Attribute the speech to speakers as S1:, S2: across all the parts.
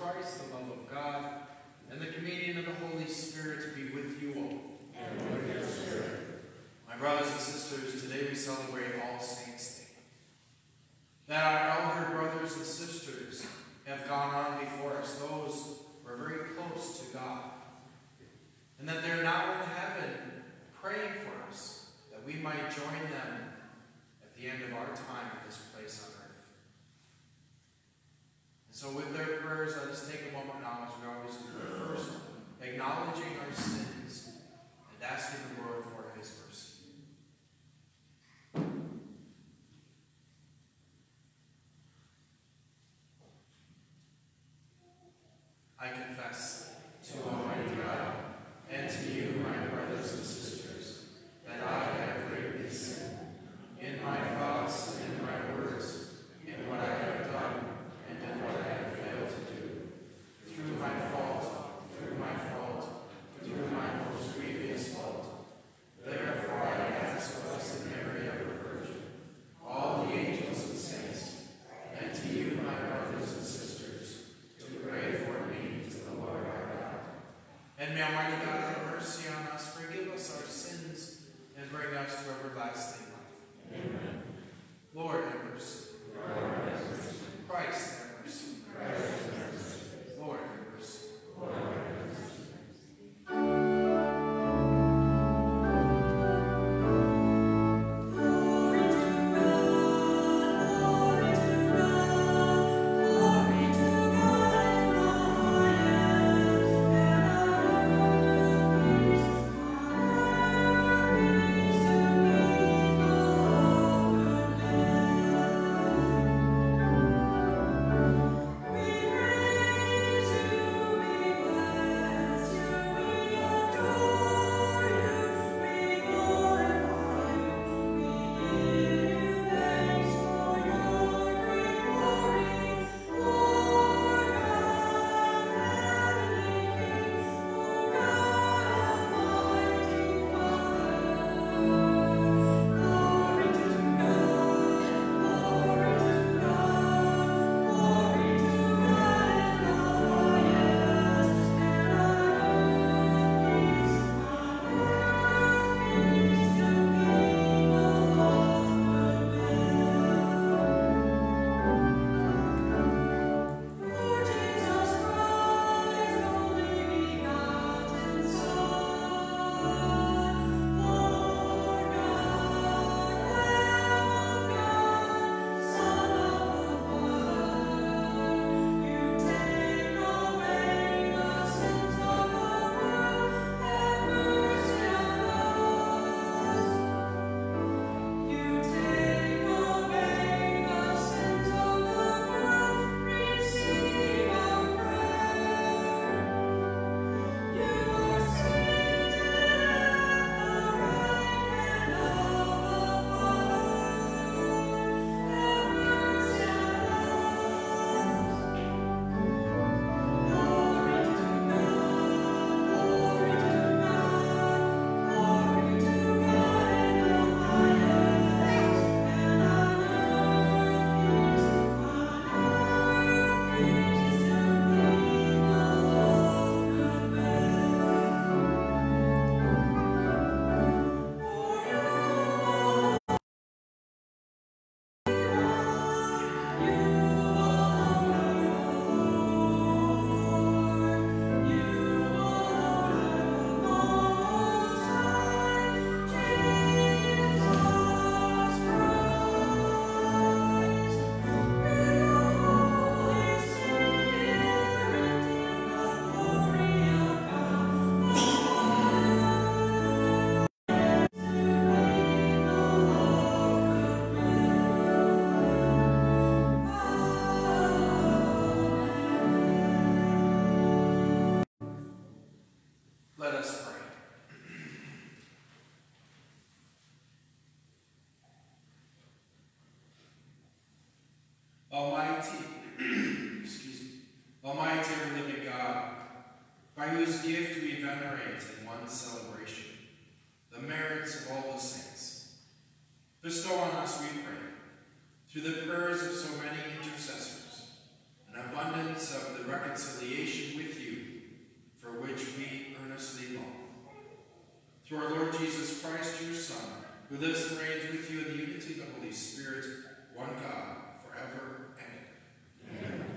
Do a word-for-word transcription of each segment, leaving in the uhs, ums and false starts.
S1: Christ, the love of God, and the communion of the Holy Spirit be with you all.
S2: And with your spirit.
S1: My brothers and sisters, today we celebrate All Saints' Day. That our elder brothers and sisters have gone on before us, those who are very close to God, and that they're now in heaven praying for us, that we might join them at the end of our time in this place on earth. And so with their prayers, let us take a moment now, as we always do, first acknowledging our sins and asking the Lord for his mercy. I confess to Almighty God and to you, my brothers and sisters, that I have greatly sinned in my thoughts and in my words, in what I have done and in what I have failed to do, through my fault, through my fault, through my most grievous fault. Therefore I ask of Blessed Mary, ever Virgin, all the angels and saints, and to you, my brothers and sisters, to pray for me to the Lord our God. And may Almighty God have mercy on us, forgive us our sins, and bring us to everlasting life. Amen. Lord, have mercy. Lord, have mercy. Christ, have mercy. Christ, have mercy. Lord, have mercy. Lord, have mercy. Let us pray. Almighty, excuse me, Almighty and living God, by whose gift we venerate in one celebration the merits of all the saints, bestow on us, we pray, through the prayers of so many intercessors, an abundance of the reconciliation with you, for which we earnestly long. Through our Lord Jesus Christ, your Son, who lives and reigns with you in the unity of the Holy Spirit, one God, forever and ever. Amen.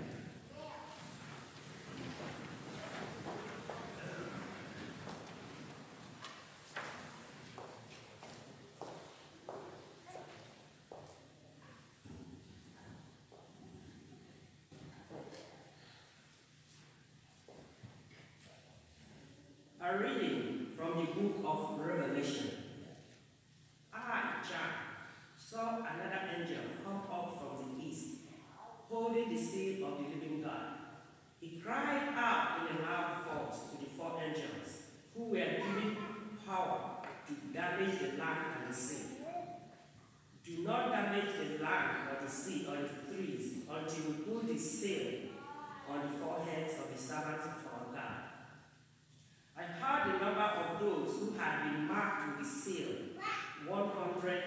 S3: A reading from the book of Revelation. I, John, saw another angel come up from the east, holding the seal of the living God. He cried out in a loud voice to the four angels who were given power to damage the land and the sea. Do not damage the land or the sea or the trees until we put the seal on the foreheads of the servants of our God. I heard the number of those who had been marked with the seal, one hundred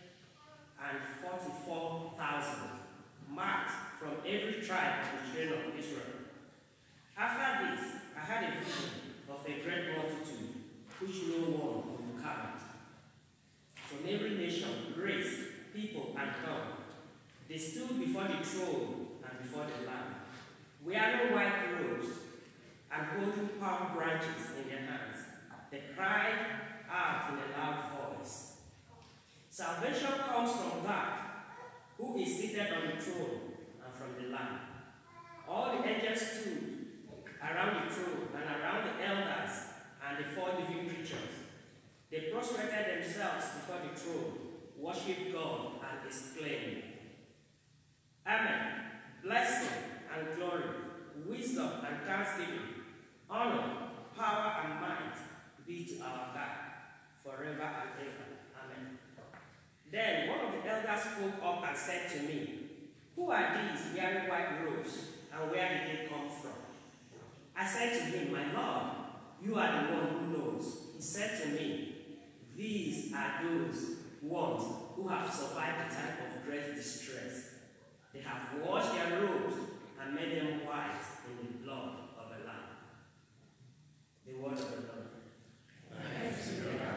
S3: forty-four thousand, marked from every tribe of the children of Israel. After this, I had a vision of a great multitude, which no one could count. From every nation, race, people, and tongue, they stood before the throne and before the Lamb, wearing white robes and holding palm branches in their hands. They cried out in a loud voice, "Salvation comes from God, who is seated on the throne, and from the Lamb." All the angels stood around the throne and around the elders and the four living creatures. They prostrated themselves before the throne, worshipped God, and exclaimed, "Amen. Blessing and glory, wisdom and thanksgiving, honor, power, and might be to our God, forever and ever. Amen." Then one of the elders spoke up and said to me, "Who are these wearing white robes, and where did they come from?" I said to him, "My Lord, you are the one who knows." He said to me, "These are those ones who have survived the time of great distress. They have washed their robes and made them white in the blood of the Lamb." The word of the Lord.
S1: Thanks be to God.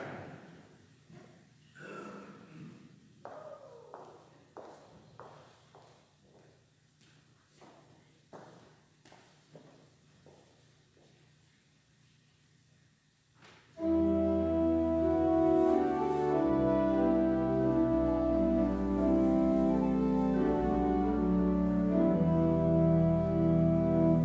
S4: Thank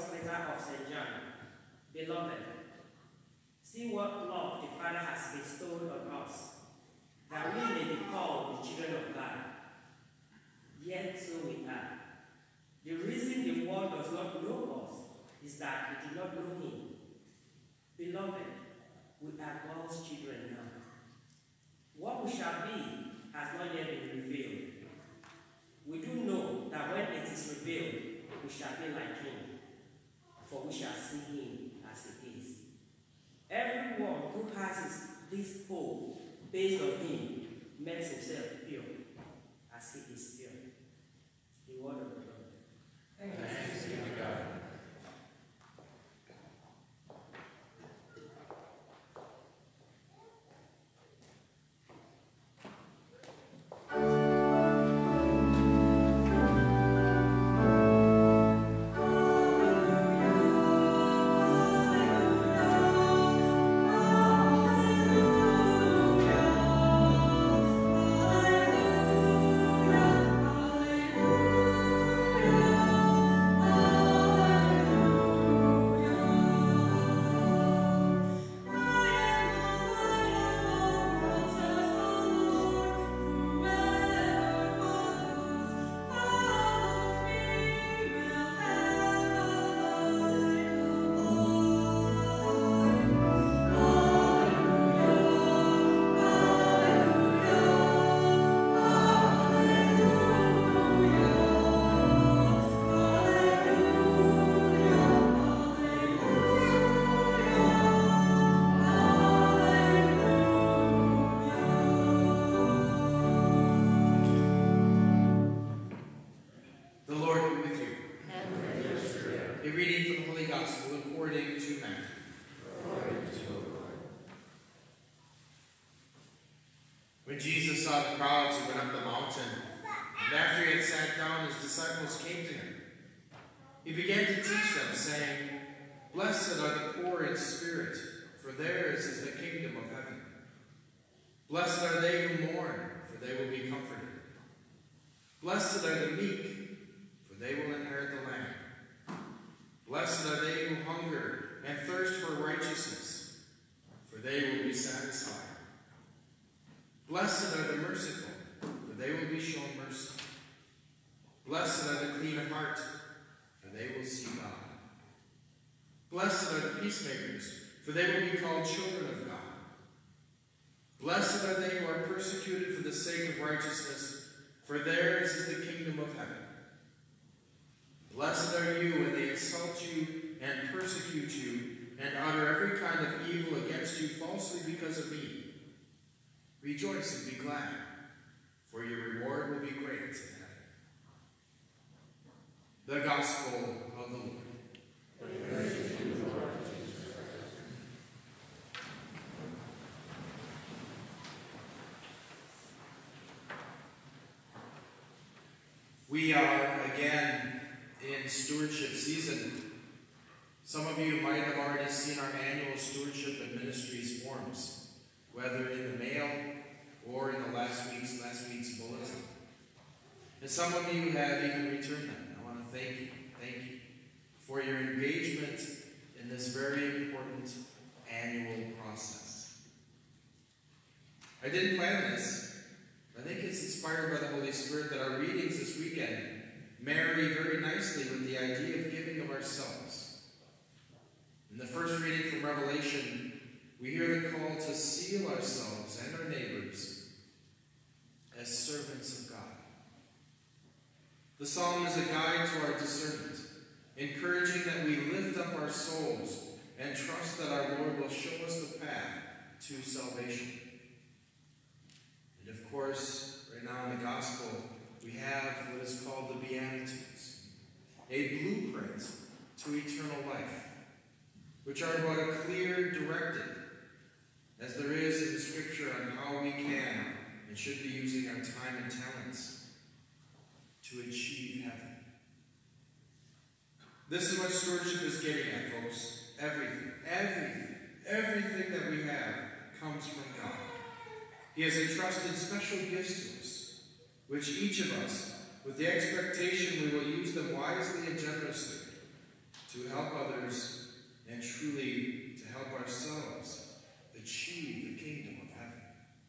S3: first letter of Saint John. Beloved, see what love the Father has bestowed on us, that we may be called the children of God. Yet so we are. The reason the world does not know us is that it did not know him. Beloved, we are God's children now. What we shall be has not yet been revealed. We do know that when it is revealed, we shall be like him, for we shall see him as he is. Everyone who has his, this hope based on him makes himself pure, as he is pure. The word of the Lord.
S1: Thanks be to God. When Jesus saw the crowds, he went up the mountain, and after he had sat down, his disciples came to him. He began to teach them, saying, "Blessed are the poor in spirit, for theirs is the kingdom of heaven. Blessed are they who mourn, for they will be comforted. Blessed are the meek, for they will inherit the land. Blessed are they who hunger and thirst for righteousness, for they will be satisfied. Blessed are the merciful, for they will be shown mercy. Blessed are the clean of heart, for they will see God. Blessed are the peacemakers, for they will be called children of God. Blessed are they who are persecuted for the sake of righteousness, for theirs is the kingdom of heaven. Blessed are you when they insult you and persecute you and utter every kind of evil against you falsely because of me. Rejoice and be glad, for your reward will be great in heaven." The Gospel of the Lord.
S2: Praise to you, Lord Jesus Christ.
S1: We are again in stewardship season. Some of you might have already seen our annual stewardship and ministries forms, whether in the mail or in the last week's last week's bulletin. And some of you have even returned them. I want to thank you, thank you for your engagement in this very important annual process. I didn't plan this. I think it's inspired by the Holy Spirit that our readings this weekend marry very nicely with the idea of giving of ourselves. In the first reading from Revelation, we hear the call to seal ourselves and our neighbors as servants of God. The psalm is a guide to our discernment, encouraging that we lift up our souls and trust that our Lord will show us the path to salvation. And of course, right now in the Gospel, we have what is called the Beatitudes, a blueprint to eternal life, which are about a clear directive, as there is in the Scripture, on how we can and should be using our time and talents to achieve heaven. This is what stewardship is getting at, folks. Everything, everything, everything that we have comes from God. He has entrusted special gifts to us, which each of us, with the expectation we will use them wisely and generously to help others, and truly to help ourselves achieve the kingdom of heaven.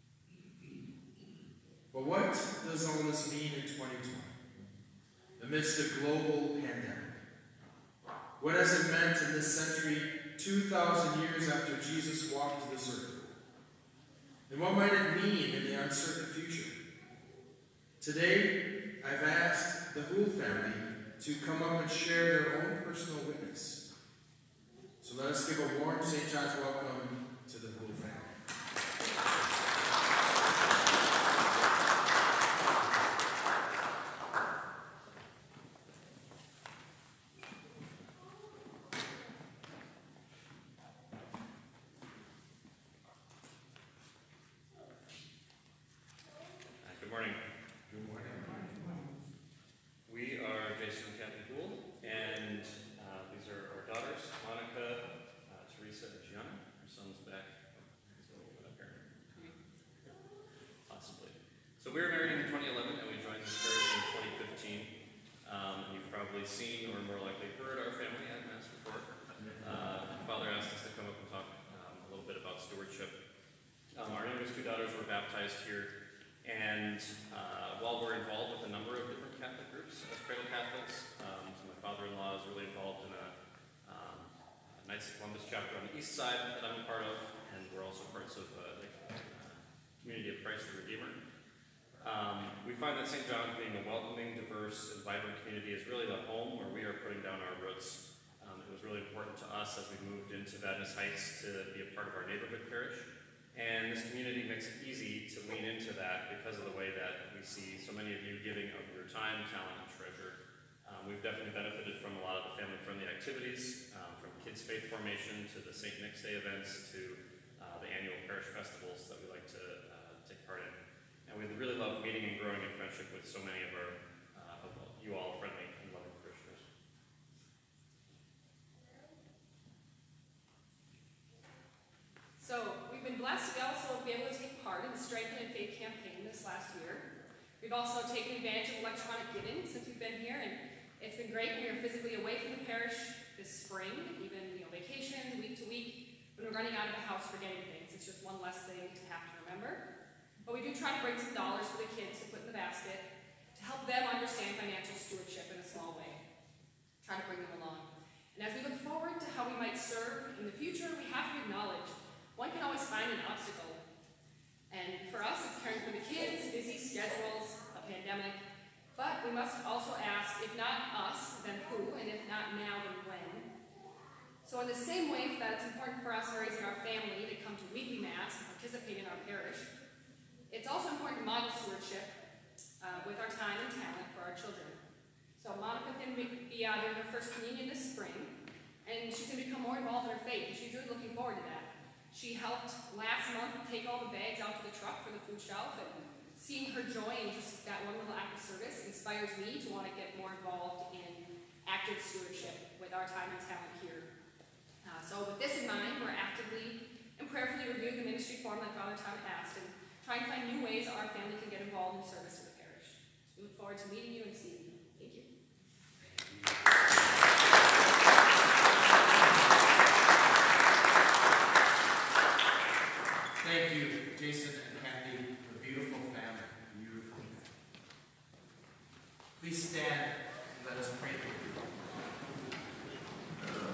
S1: But what does all this mean in twenty twenty? Amidst a global pandemic? What has it meant in this century, two thousand years after Jesus walked this earth? And what might it mean in the uncertain future? Today, I've asked the Houle family to come up and share their own personal witness. So let us give a warm Saint John's welcome to the Houle family.
S4: Good morning. Good morning. We are Jason and Kathy Gould, and uh, these are our daughters, Monica, uh, Teresa, and Gianna. Our son's back. Oh, he's a little bit up here. Possibly. So we were married in twenty eleven, and we joined this parish in twenty fifteen. Um, and you've probably seen, or more likely heard, our family at Mass before. Uh, Father asked us to come up and talk um, a little bit about stewardship. Um, our youngest two daughters were baptized here. And uh, while we're involved with a number of different Catholic groups as cradle Catholics, um, so my father-in-law is really involved in a, um, a Knights of Columbus chapter on the east side that I'm a part of, and we're also parts of uh, the uh, Community of Christ the Redeemer. Um, we find that Saint John's, being a welcoming, diverse, and vibrant community, is really the home where we are putting down our roots. Um, it was really important to us as we moved into Vadnais Heights to be a part of our neighborhood parish. And this community makes it easy to lean into that because of the way that we see so many of you giving of your time, talent, and treasure. Um, we've definitely benefited from a lot of the family-friendly activities, um, from kids' faith formation to the Saint Nick's Day events to uh, the annual parish festivals that we like to uh, take part in. And we really love meeting and growing in friendship with so many of our, uh, of you all friendly and loving parishioners.
S5: So we've been blessed to be also be able to take part in the Strengthen in Faith campaign this last year. We've also taken advantage of electronic giving since we've been here, and it's been great. We are physically away from the parish this spring, even you know vacations, week to week, when we're running out of the house for getting things. It's just one less thing to have to remember. But we do try to bring some dollars for the kids to put in the basket to help them understand financial stewardship in a small way. Try to bring them along. And as we look forward to how we might serve in the future, we have to acknowledge one can always find an obstacle. And for us, it's caring for the kids, busy schedules, a pandemic. But we must also ask, if not us, then who? And if not now, then when? So in the same way that it's important for us raising our family to come to weekly Mass and participate in our parish, it's also important to model stewardship uh, with our time and talent for our children. So Monica can be out in her first communion this spring, and she's going to become more involved in her faith, and she's really looking forward to that. She helped last month take all the bags out to the truck for the food shelf, and seeing her joy in just that one little act of service inspires me to want to get more involved in active stewardship with our time and talent here. Uh, so with this in mind, we're actively and prayerfully reviewing the ministry form that Father Tom asked and trying to find new ways our family can get involved in service to the parish. So we look forward to meeting you and seeing you. Thank you.
S1: Thank you, Jason and Kathy, the beautiful family. Beautiful. Please stand and let us pray for you.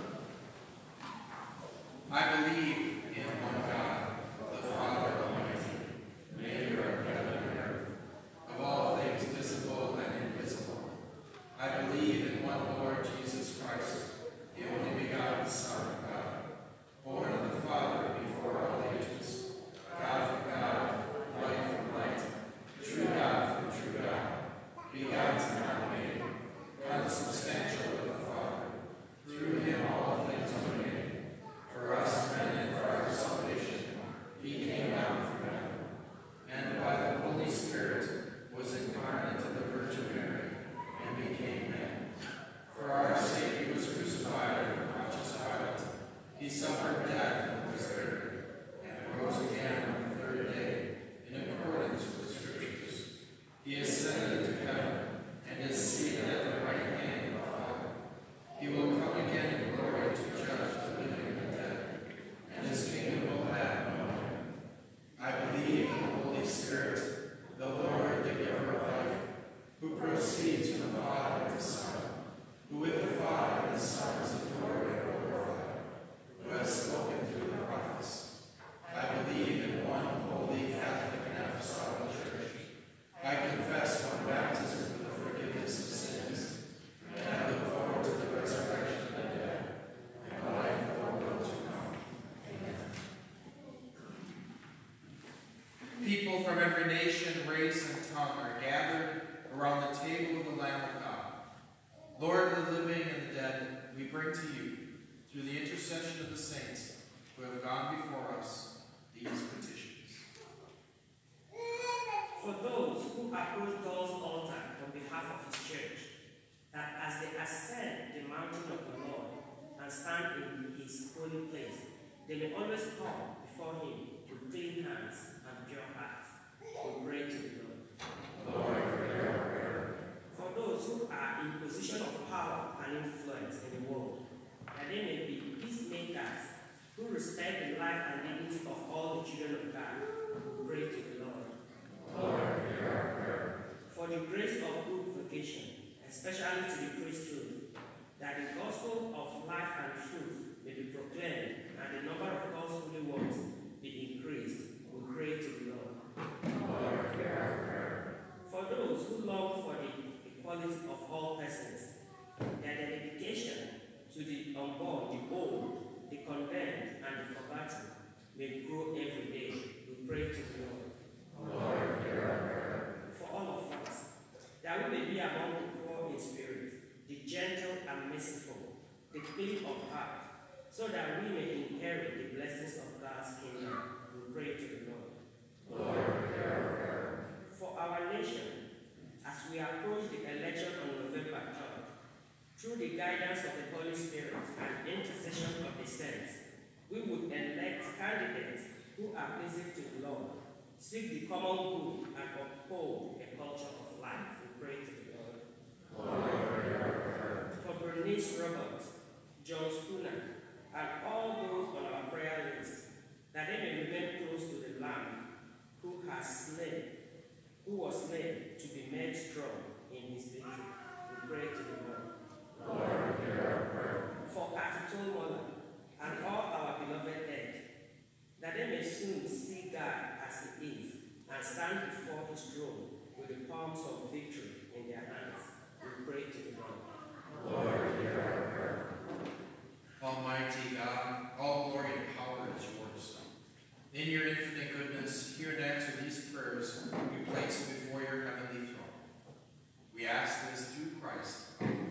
S1: I believe in one God, the Father Almighty, maker of heaven and earth, of all things visible and invisible. I believe in one Lord Jesus Christ, the only begotten Son of God, born of the Father before all ages, God from God, light from light, true God from true God, begotten, not made, consubstantial with the Father. Through him all things were made. For us men and for our salvation, he came down from heaven, and by the Holy Spirit was incarnate of the Virgin Mary, and became man. For our sake he was crucified under Pontius Pilate. He suffered death and was buried, and rose again on the third day, in accordance with Scriptures. He ascended to heaven, and is seated at the right hand of the Father. He will come again in we bring to you, through the intercession of the saints who have gone before us, these petitions.
S3: For those who approach God's altar on behalf of his church, that as they ascend the mountain of the Lord and stand in his holy place, they may always come before him with clean hands and pure hearts. We pray to the Lord.
S2: Lord, hear our prayer.
S3: For those who are in position of power and influence in the world, that they may be peacemakers who respect the life and dignity of all the children of God. We pray to the Lord.
S2: Lord, hear our prayer.
S3: For the grace of good vocation, especially to the priesthood, that the gospel of life and truth may be proclaimed and the number of God's holy ones be increased. We pray to the Lord.
S2: Lord, hear our prayer.
S3: For those who long for the equality of all persons, their dedication to the unborn, the old, the condemned, and the forgotten may grow every day. We pray to the Lord.
S2: Lord, hear our prayer.
S3: For all of us, that we may be among the poor in spirit, the gentle and merciful, the clean of heart, so that we may inherit the blessings of God's kingdom. We pray to the Lord.
S2: Lord, hear our prayer.
S3: For our nation, as we approach the election on November third, through the guidance of the Holy Spirit and intercession of the saints, we would elect candidates who are pleasing to the Lord, seek the common good, and uphold a culture of life. We pray to the Lord.
S2: Lord, hear our prayer.
S3: For Bernice Roberts, John Spooner, and all those on our prayer list, that they may remain close to the Lamb who has slain, who was slain to be made strong in his victory. We pray to the Lord.
S2: Lord, hear our prayer.
S3: For Atitol Mola and all our beloved dead, that they may soon see God as he is and stand before his throne with the palms of victory in their hands. We pray to the Lord.
S2: Lord, hear our prayer.
S1: Almighty God, all glory and power is yours. In your infinite goodness, hear and answer these prayers we place before your heavenly throne. We ask this through Christ.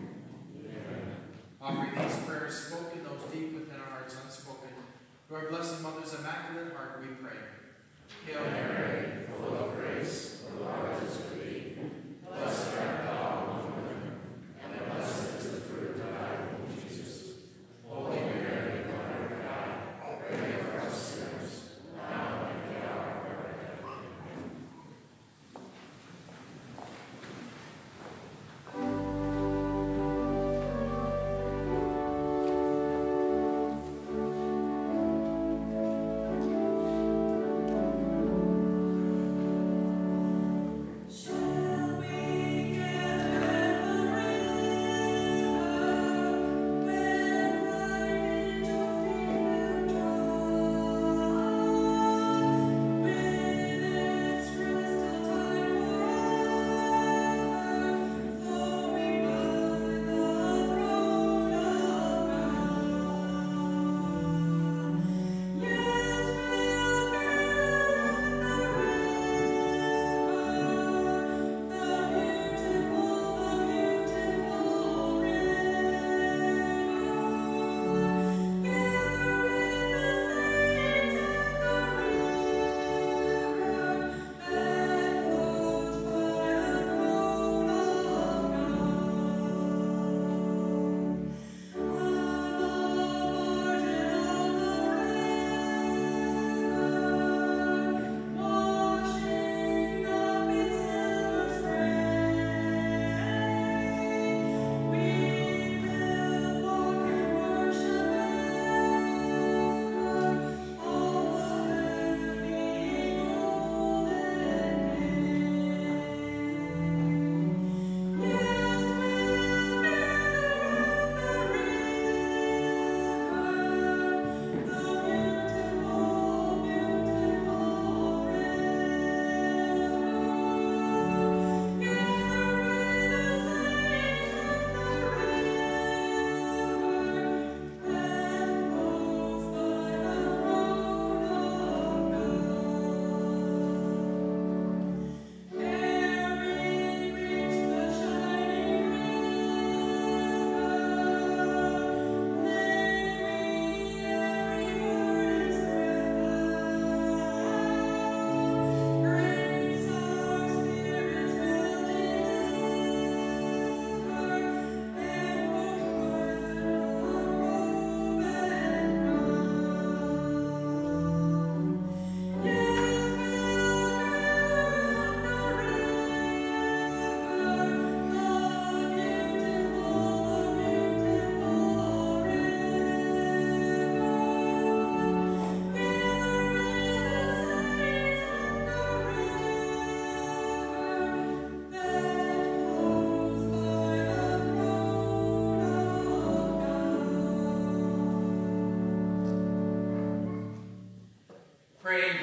S2: Amen.
S1: Offering these prayers spoken, those deep within our hearts unspoken, to our Blessed Mother's Immaculate Heart we pray. Hail Mary,
S2: full of grace, the Lord is with thee. Blessed art thou among women, and blessed is the fruit of thy womb, Jesus. Holy Mary, Mother of God, pray for us sinners, now and at the hour of our death. Amen.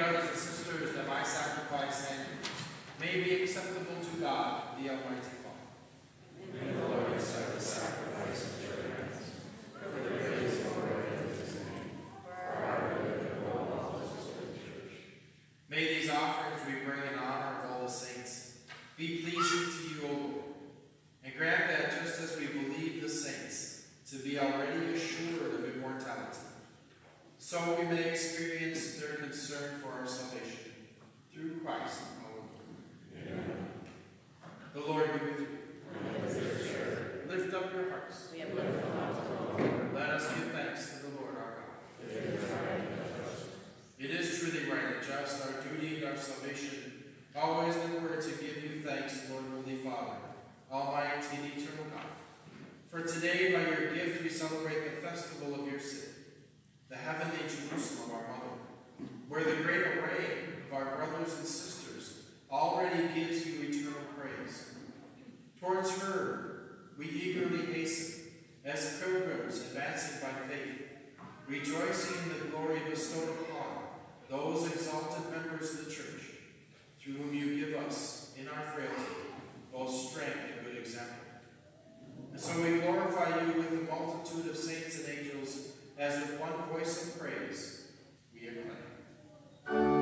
S1: brothers and sisters, that my sacrifice and may be acceptable to God, the Almighty Father.
S2: May the Lord accept the sacrifice of your hands, for the praise and glory of his name, for our good and the whole office of the church.
S1: May these offerings we bring in honor of all the saints be pleasing to you, O Lord, and grant that just as we believe the saints to be already assured of immortality, so we may experience their concern for our salvation through Christ our Lord.
S2: Amen.
S1: The Lord be with you.
S2: And with your spirit.
S1: Lift up your hearts.
S2: We have lifted them up to the Lord.
S1: Let us give thanks to the Lord our God.
S2: It is right and just.
S1: It is truly right and just, our duty and our salvation, always and ever to give you thanks, Lord, Holy Father, Almighty and eternal God. For today, by your gift, we celebrate the festival of your city, the heavenly Jerusalem, our mother, where the great array of our brothers and sisters already gives you eternal praise. Towards her, we eagerly hasten, as pilgrims advancing by faith, rejoicing in the glory bestowed upon those exalted members of the church, through whom you give us, in our frailty, both strength and good example. And so we glorify you with the multitude of saints and angels, as with one voice of praise we acclaim.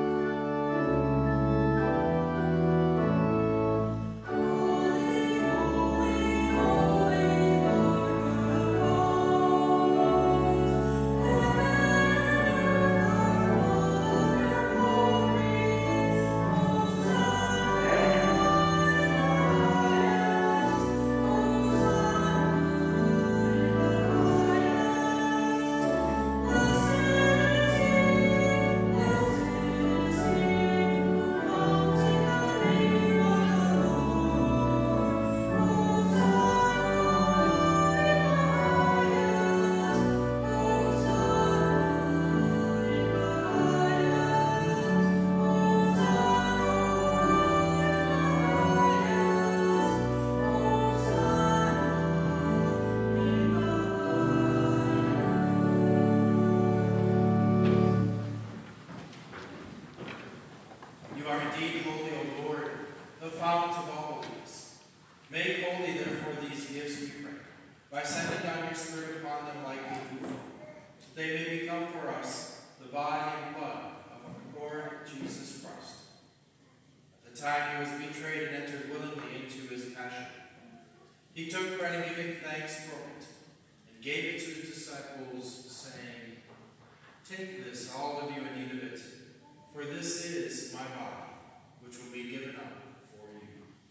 S1: He took bread and giving thanks for it, and gave it to his disciples, saying, "Take this, all of you, and eat of it, for this is my body, which will be given up for you."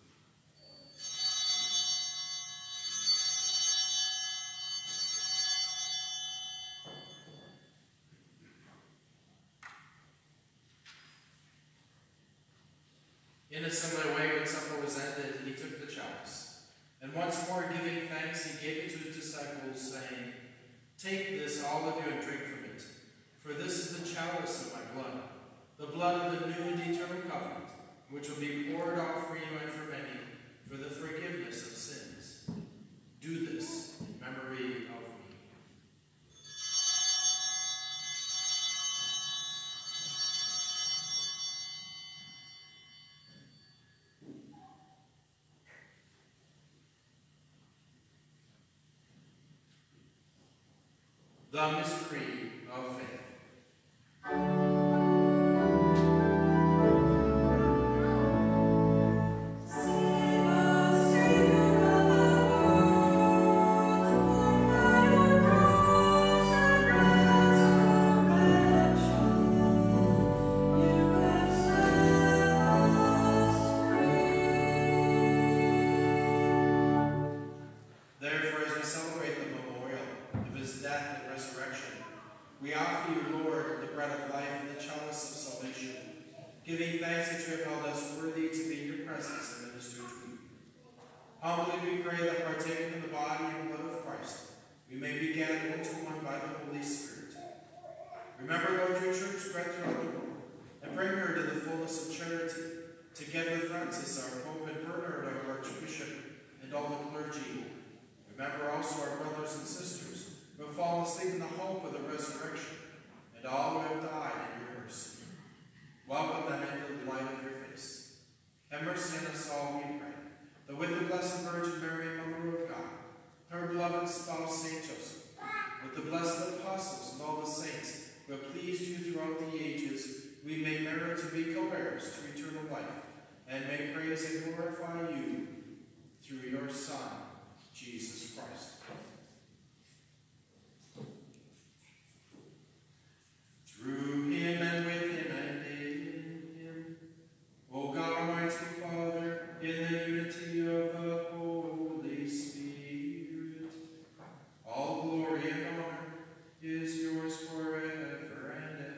S1: In a similar way, when supper was ended, he took the chalice. And once more giving thanks, he gave it to his disciples, saying, "Take this, all of you, and drink from it, for this is the chalice of my blood, the blood of the new and eternal covenant, which will be poured out for you and for many, for the forgiveness of sins. Do this in memory of me." The mystery of faith. Therefore, as we celebrate the memorial of his death and resurrection, we offer you, Lord, the bread of life and the chalice of salvation, giving thanks that you have held us worthy to be in your presence and minister to you. Humbly we pray that, partaking of the body and blood of Christ, we may be gathered into one by the Holy Spirit. Remember, Lord, your church spread throughout the world, and bring her to the fullness of charity, together with Francis, our Pope, and Bernard, our Archbishop, and all the clergy. Remember also our brothers and sisters who have fallen asleep in the hope of the resurrection, and all who have died in your mercy. praise and glorify you through your Son, Jesus Christ. Through him and with him and in him, O God, Almighty Father, in the unity of the Holy Spirit, all glory and honor is yours forever and ever.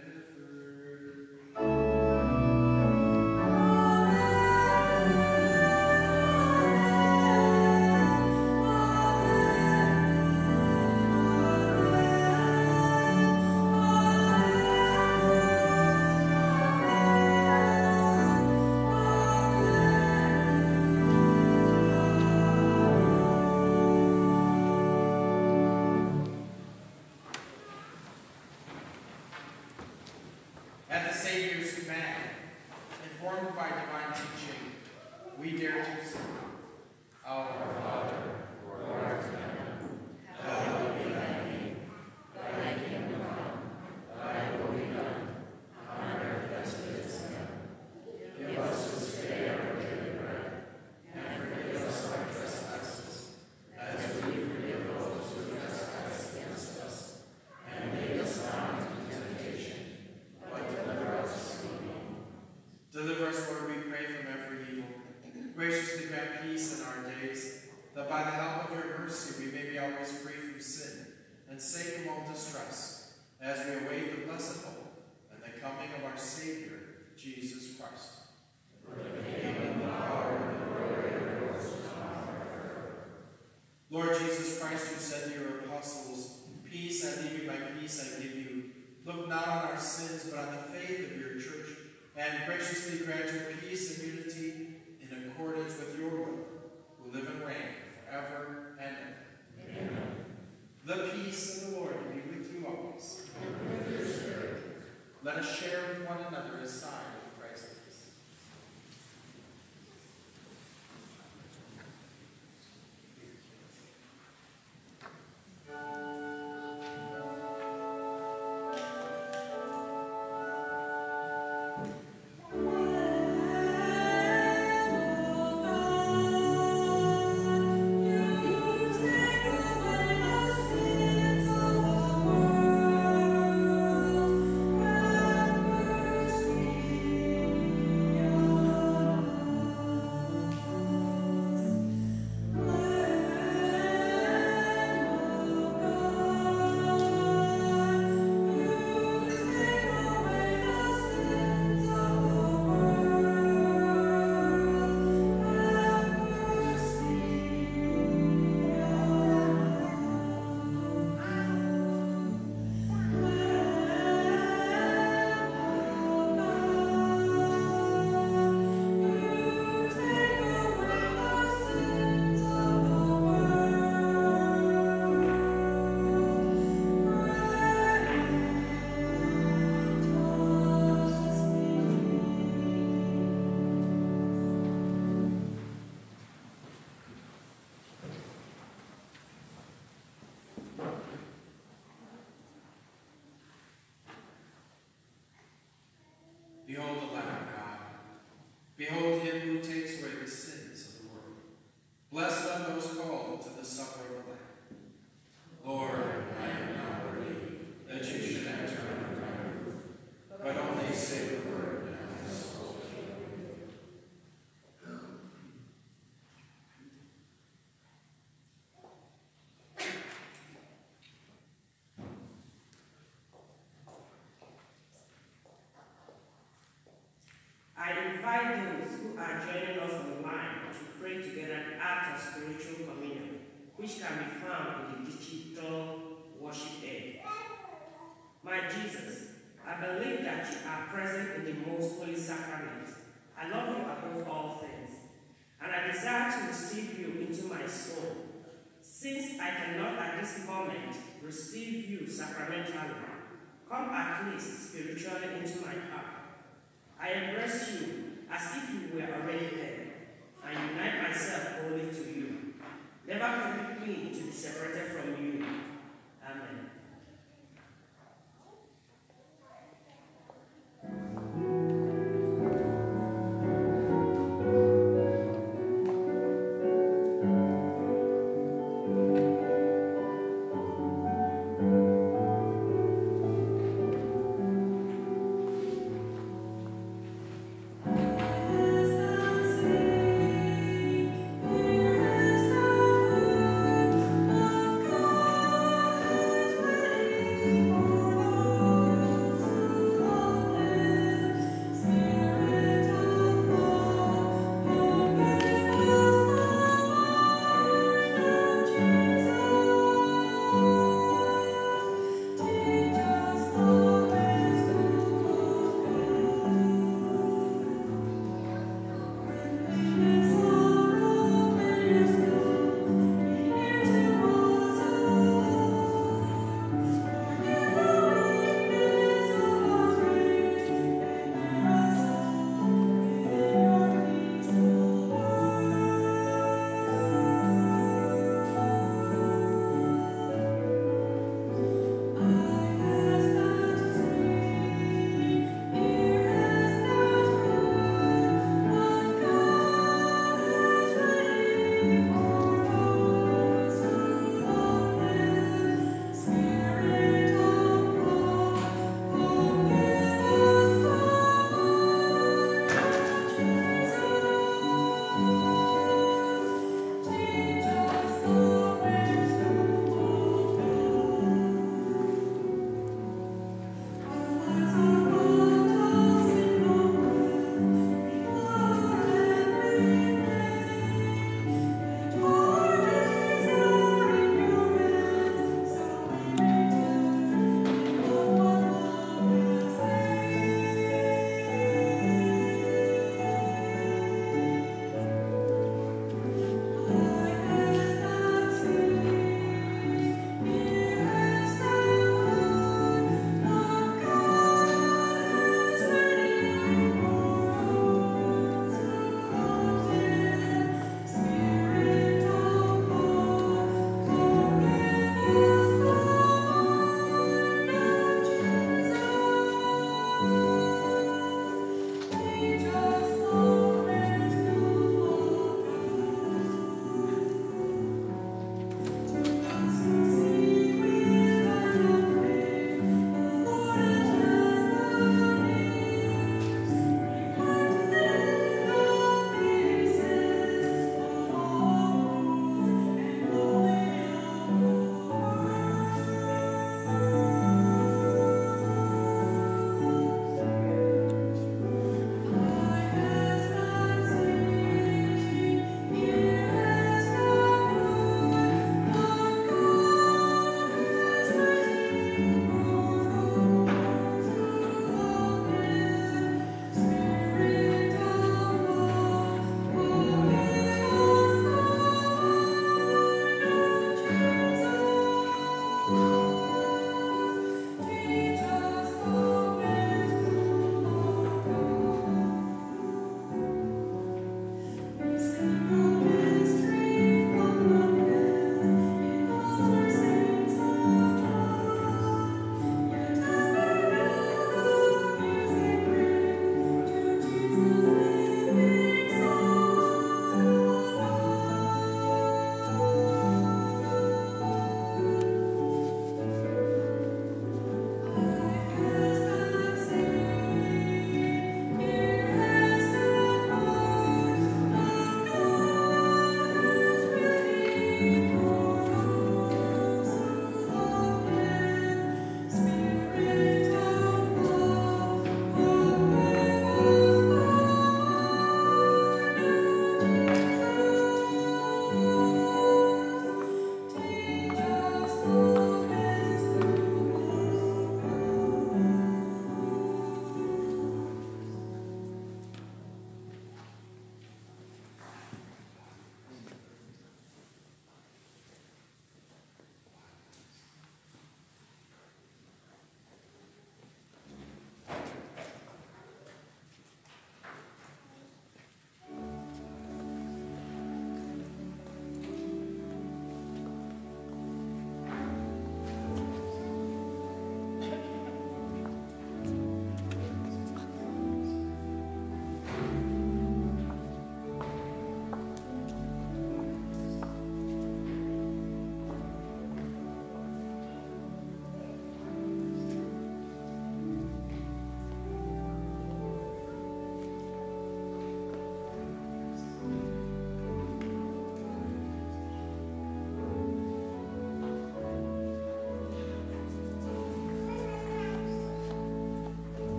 S1: At the Savior's command, informed by divine teaching, we dare to sing, Our Father, who art in heaven, hallowed be thy name. Thy kingdom come, thy will be done, on earth as it is in heaven. Give us this day our daily bread, and forgive us our trespasses, as we forgive those who trespass against us. And lead us not into temptation, but deliver us from evil. Deliver us, Lord, we pray, from every evil. Graciously grant peace in our days, that by the help of your mercy we may be always free from sin and safe from all distress, as we await the blessed hope and the coming of our Savior, Jesus Christ. For the kingdom, the power, and the glory are yours forever. Lord Jesus Christ, who said to your apostles, Peace I leave you, my peace I give you, look not on our sins, but on the faith of your church, and graciously grant her peace and unity in accordance with your will, who live and reign forever and ever. Amen. The peace of the Lord be with you always. And with your spirit. Let us share with one another a sign of Christ's peace. Behold the Lamb of God. Behold him who takes away the sins of the world. Blessed are those called to the supper of the Lamb. Lord, I am not worthy that you should enter under my roof, but only say the word, and my soul shall live.
S3: I invite those who are joining us online to pray together the act of spiritual communion, which can be found in the digital worship aid. My Jesus, I believe that you are present in the most holy sacrament. I love you above all things, and I desire to receive you into my soul. Since I cannot at this moment receive you sacramentally, come at least spiritually into my heart. I embrace you as if you were already there, and unite myself wholly to you. Never permit me to be separated from you. Amen.
S2: Thank you.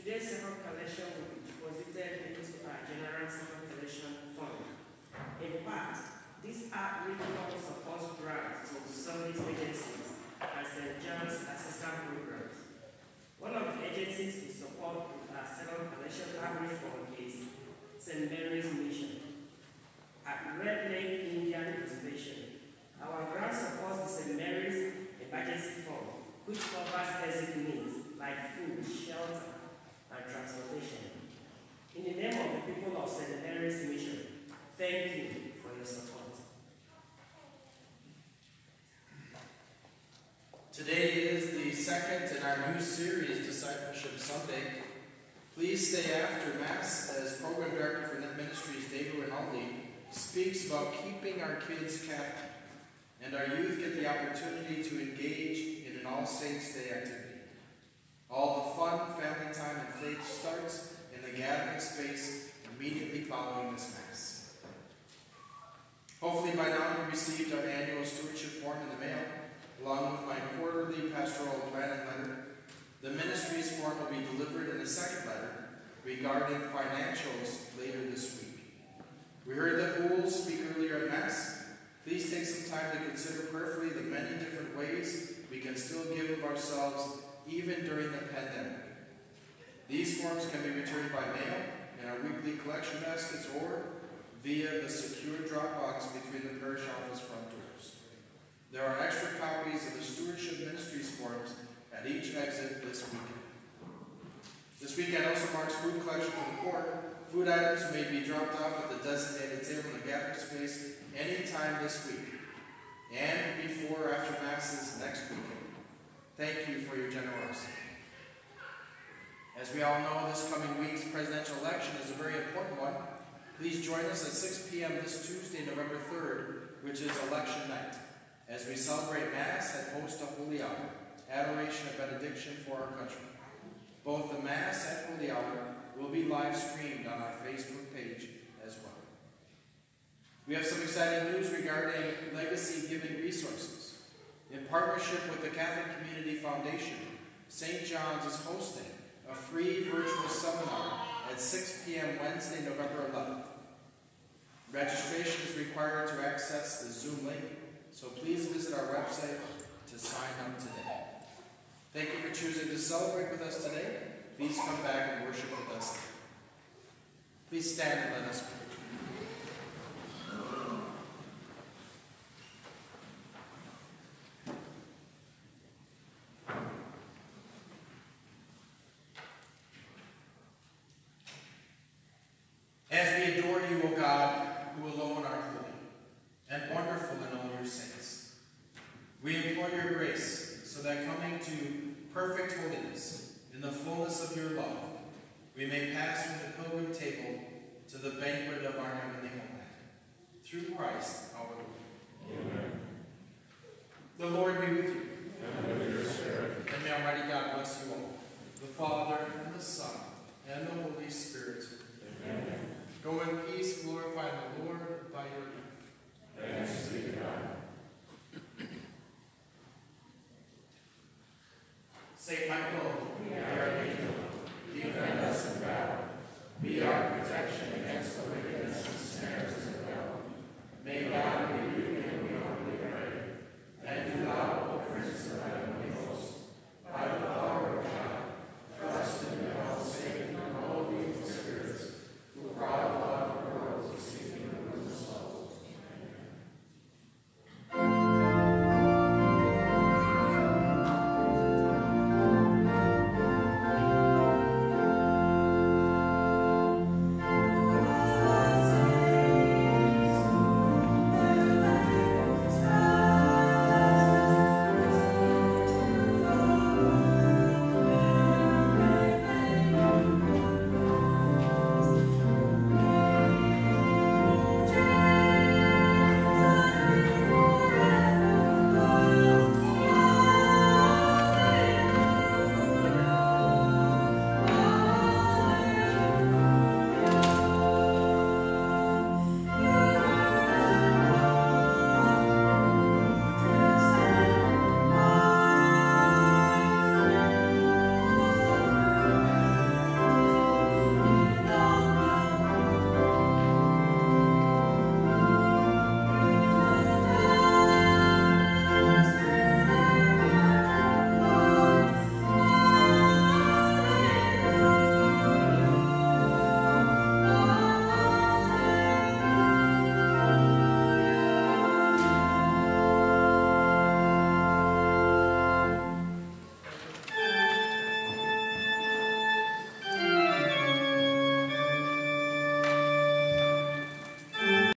S3: Today's second collection will be deposited into our General Second Collection Fund. In fact, these are really fund supports grants to service agencies and Saint John's assistant programs. One of the agencies we support with our second collection primary fund is Saint Mary's Mission at Red Lake Indian Reservation. Our grant supports the Saint Mary's Emergency Fund, which covers basic needs like food, shelter, and transportation. In the name of the people of Saint Mary's Mission, thank you for your support.
S1: Today is the second in our new series, Discipleship Sunday. Please stay after Mass as Program Director for Net Ministries, David Rinaldi, speaks about keeping our kids captive, and our youth get the opportunity to engage in an All Saints Day activity. All the fun, family time, and faith starts in the gathering space immediately following this Mass. Hopefully by now you received our annual stewardship form in the mail, along with my quarterly pastoral planning letter. The ministry's form will be delivered in a second letter regarding financials later this week. We heard the Pools speak earlier at Mass. Please take some time to consider prayerfully the many different ways we can still give of ourselves even during the pandemic. These forms can be returned by mail in our weekly collection baskets or via the secure drop box between the parish office front doors. There are extra copies of the Stewardship Ministries forms at each exit this weekend. This weekend also marks food collection for the poor. Food items may be dropped off at the designated table in the gathering space anytime this week and before or after Masses next weekend. Thank you for your generosity. As we all know, this coming week's presidential election is a very important one. Please join us at six p m this Tuesday, November third, which is election night, as we celebrate Mass and host a Holy Hour, adoration and benediction for our country. Both the Mass and Holy Hour will be live streamed on our Facebook page as well. We have some exciting news regarding legacy giving resources. In partnership with the Catholic Community Foundation, Saint John's is hosting a free virtual seminar at six p m Wednesday, November eleventh. Registration is required to access the Zoom link, so please visit our website to sign up today. Thank you for choosing to celebrate with us today. Please come back and worship with us. Please stand and let us pray. As we adore you, O God, who alone are holy and wonderful in all your saints, we implore your grace so that coming to perfect holiness in the fullness of your love, we may pass from the pilgrim table to the banquet of our heavenly homeland. Through Christ our Lord. Amen. The Lord be with you.
S2: And with your spirit.
S1: And may Almighty God bless you all, the Father, and the Son, and the Holy Spirit.
S2: Amen.
S1: Go in peace, glorify the Lord by your gift.
S2: Thanks be to God.
S1: Saint Michael,